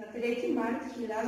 На 3 март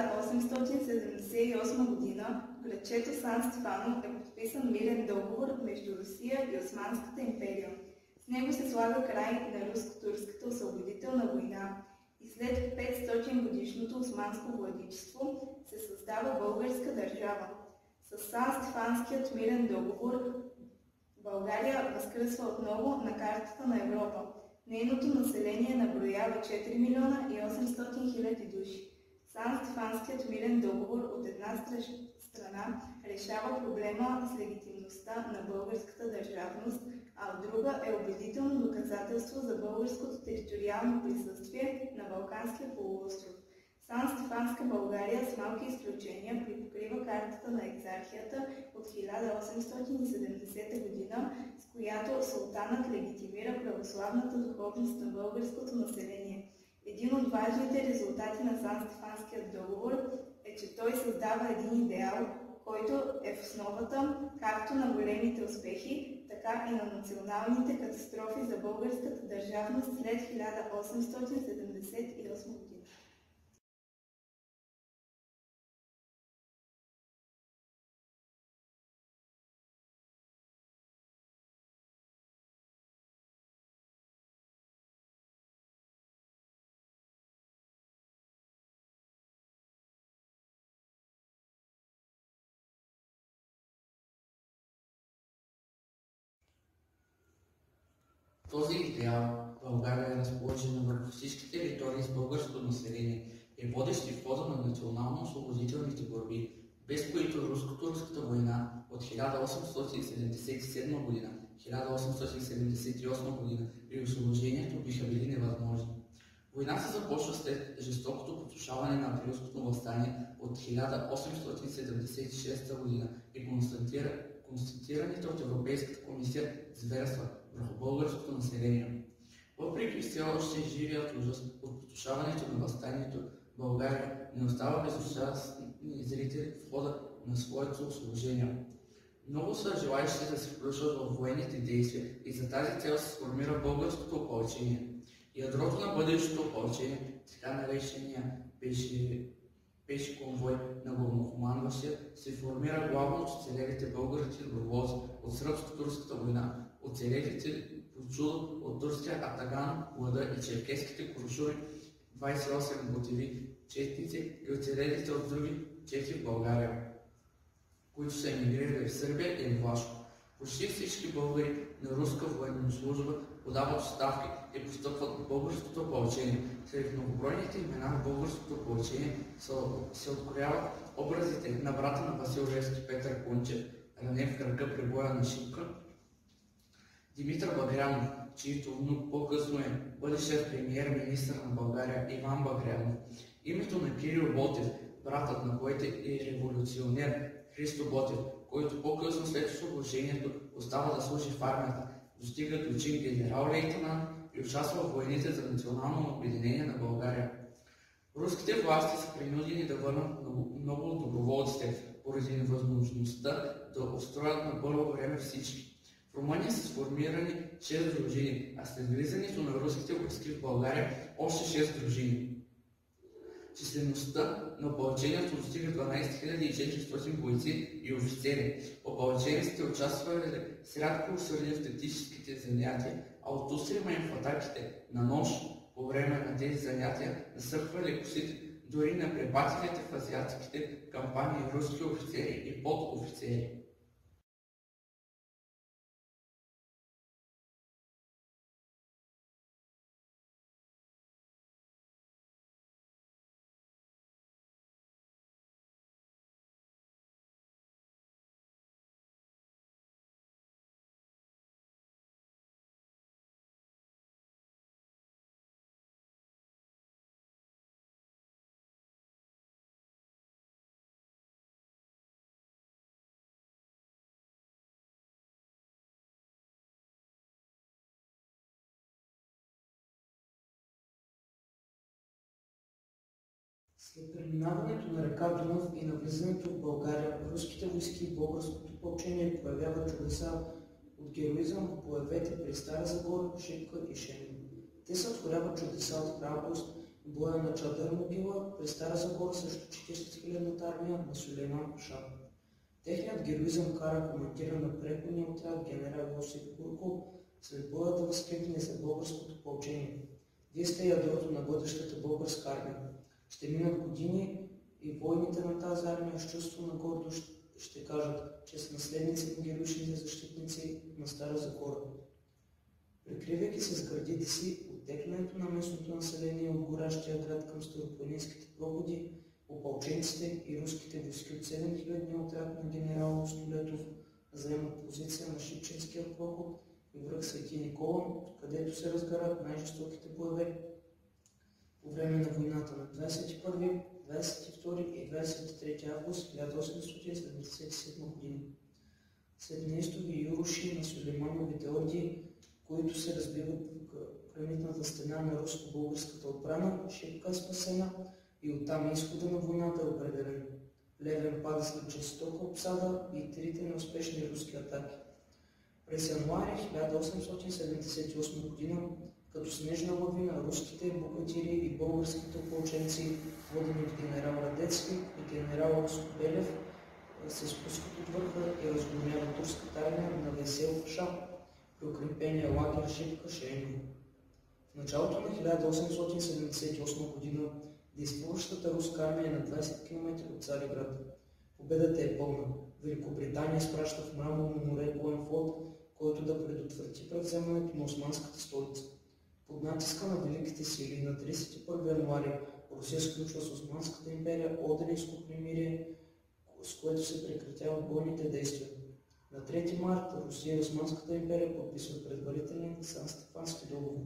1878 година в градчето Сан Стефано е подписан мирен договор между Русия и Османската империя. С него се слага край на руско-турската освободителна война и след 500 годишното османско владичество се създава българска държава. С Сан-Стефанският мирен договор България възкръсва отново на картата на Европа. Нейното население наброява 4 милиона и 800 хиляди души. Сан-Стефанският мирен договор от една страна решава проблема с легитимността на българската държавност, а от друга е убедително доказателство за българското териториално присъствие на Балканския полуостров. Сан-Стефанска България с малки изключения припокрива картата на екзархията от 1870 година, с която султанът легитимира православната духовност на българското население. Един от важните резултати на Сан-Стефанският договор е, че той създава един идеал, който е в основата както на големите успехи, така и на националните катастрофи за българската държавност след 1878 година. Този идеал България е разположена върху всички територии с българско население и водещи в хода на национално-освободителните борби, без които руско-турската война от 1877 година, 1878 година и освобождението биха били невъзможни. Войната започва след жестокото потушаване на Априлското въстание от 1876 година и констатираните от Европейската комисия зверства върху българското население. Въпреки все още живият ужас от потушаването на въстанието, България не остава безучастни зрители в хода на своето освобождение. Много са желаещи да се включват в военните действия и за тази цел се сформира българското опълчение. Ядрото на бъдещото опълчение, така наречения пеши конвой на главнокомандващия, се формира главно от оцелелите български доброволци от сръбско-турската война, оцелелите по чудо от турския Атаган, Лада и черкеските куршуми, 28 ботеви четници и оцелелите от други чехи в България, които са емигрирали в Сърбия или Влашко. Почти всички българи на руска военна служба подават оставки и постъпват в българското опълчение. Сред многобройните имена в българското опълчение се открояват образите на брата на Васил Левски Петър Кунчев, ранен в кръка при боя на Шипка, Димитър Багрянов, чието внук по-късно е бъдещият премиер-министър на България Иван Багрянов, името на Кирил Ботев, братът на поет и революционер Христо Ботев, който по-късно след освобождението остава да служи в армията, достига до чин генерал-лейтенант и участва в войните за национално обединение на България. Руските власти са принудени да върнат много от доброволците, поради невъзможността да устроят на първо време всички. В Румъния са сформирани 6 дружини, а след влизането на руските войски в България още 6 дружини. Числеността на опълчението достига 12 400 бойци и офицери. Опълчениците участвали с рядко усърдие в тактическите занятия, а от устрема им в атаките на нож по време на тези занятия насъхвали косите дори на пребатилите в азиатските кампании руски офицери и подофицери. След преминаването на река Дунав и навлизането в България, руските войски и българското опълчение проявяват чудеса от героизъм в боевете при Стара Загора, Шипка и Шенин. Те сътворяват чудеса от храброст боя на Чадър могила при Стара Загора срещу 40 000-та армия на Сулейман Паша. Техният героизъм кара командира на преходния отряд генерал Йосиф Курко след боя да възкликне за българското опълчение: "Вие сте ядрото на бъдещата българска армия." Ще минат години и войните на тази армия с чувство на гордост ще кажат, че са наследници на героичните защитници на Стара Загора. Прикривайки се с гърдите си, оттеглянето на местното население от горящия град към старопланинските проходи, опълченците и руските войски от 7000-ния отряд на генерал Столетов заемат позиция на Шипченския проход и връх Свети Никола, където се разгарят най-жестоките боеве по време на войната на 21, 22 и 23 август 1877 година. След неистови юруши на Сулеймановите орди, които се разбиват в гранитната стена на руско-българската отбрана, Шипка е спасена и оттам изхода на войната е определен. Плевен пада след жестока обсада и трите неуспешни руски атаки. През януари 1878 година, като снежна лавина, руските богатири и българските опълченци, водени от генерал Радецки и генерал Скобелев, се спускат от върха и разгоняват турската армия на Весел Паша при укрепения лагер Шипка Шееново. В началото на 1878 година действуващата руска армия е на 20 км от Цариград. Победата е пълна. Великобритания изпраща в Мраморно море боен флот, който да предотврати превземането на османската столица. Под натиска на великите сили на 31 януари Русия сключва с Османската империя Одринско примирие, с което се прекратяват бойните действия. На 3 марта Русия и Османската империя подписват предварителен Сан-Стефански договор.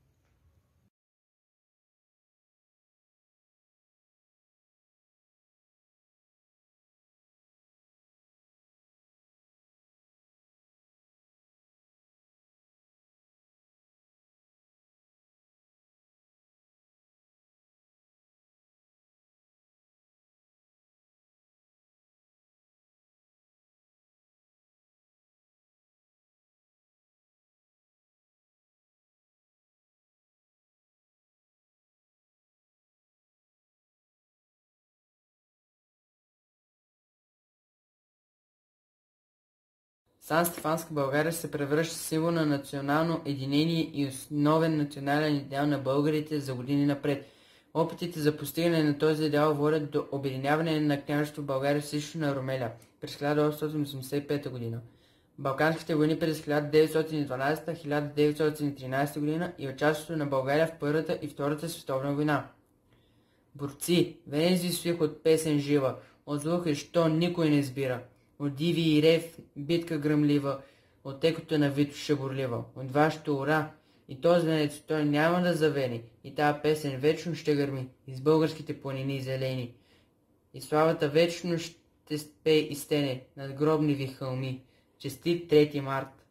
Сан-Стефанска България се превръща в символ на национално единение и основен национален идеал на българите за години напред. Опитите за постигане на този идеал водят до обединяване на княжество България с източно на Румелия през 1885 г. Балканските войни през 1912-1913 г. и участието на България в Първата и Втората световна война. Борци, венези свих от песен жива, от звук и що никой не избира. От диви и рев, битка гръмлива, от екото на Витоша бурлива, от вашето ура, и този венец той няма да завени, и тая песен вечно ще гърми из българските планини зелени. И славата вечно ще пее и стене над гробни ви хълми. Честит 3 март!